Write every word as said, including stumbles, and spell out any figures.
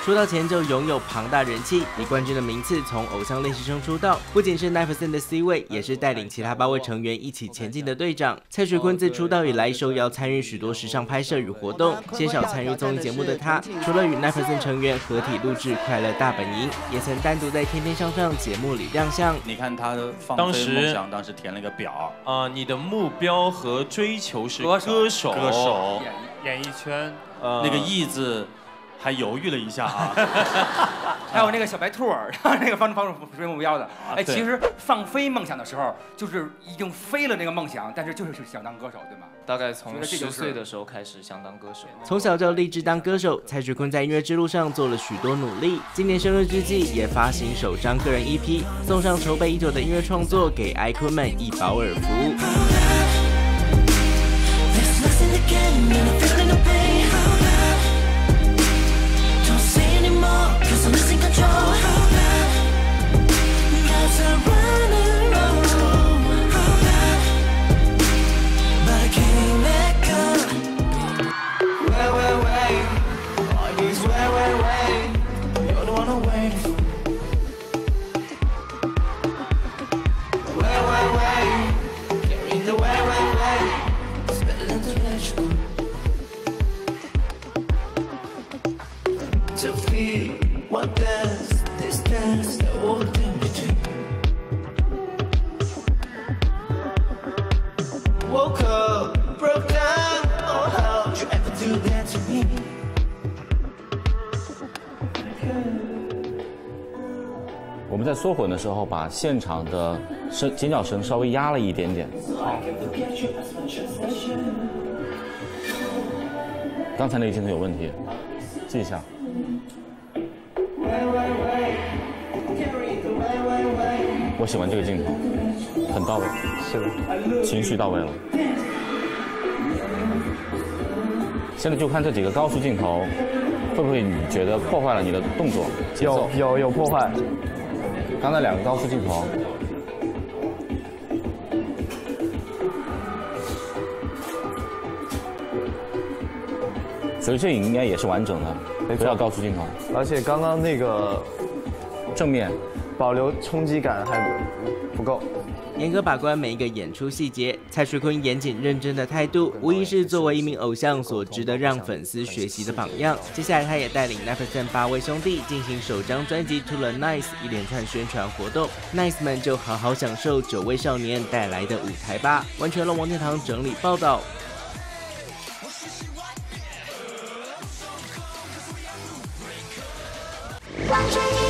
出道前就拥有庞大人气，以冠军的名次从偶像练习生出道，不仅是奈 percent 的 C 位，也是带领其他八位成员一起前进的队长。蔡徐坤自出道以来，受邀参与许多时尚拍摄与活动，鲜少参与综艺节目的他，除了与奈 percent 成员合体录制《快乐大本营》，也曾单独在《天天向上》节目里亮相。 你看他的放飞梦想，当时填了个表啊、呃，你的目标和追求是歌手， 歌手， 演演艺圈， 呃，那个艺字。还犹豫了一下啊， 还有那个小白兔儿，那个方方追目标的。哎，其实放飞梦想的时候，就是已经飞了那个梦想，但是就是想当歌手，对吗？ 大概从十岁的时候开始想当歌手， 从小就立志当歌手。蔡徐坤在音乐之路上做了许多努力，今年生日之际也发行首张个人 E P， 送上筹备已久的音乐创作给爱坤们一饱耳福。 To feel what does this dance that will do me to woke up, broke down, oh how'd you ever do that to me? 我们在缩混的时候，把现场的声尖叫声稍微压了一点点。刚才那个镜头有问题，记一下。我喜欢这个镜头，很到位，是的，情绪到位了。现在就看这几个高速镜头，会不会你觉得破坏了你的动作节奏？ 有有有破坏。 刚才两个高速镜头，所以这应该也是完整的，不要高速镜头。 而且刚刚那个正面保留冲击感还不够。 严格把关每一个演出细节，蔡徐坤严谨认真的态度，无疑是作为一名偶像所值得让粉丝学习的榜样。接下来，他也带领奈 percent 八位兄弟进行首张专辑《To the Nice》一连串宣传活动 ，Nice 们就好好享受九位少年带来的舞台吧。完全由王天堂整理报道。 完全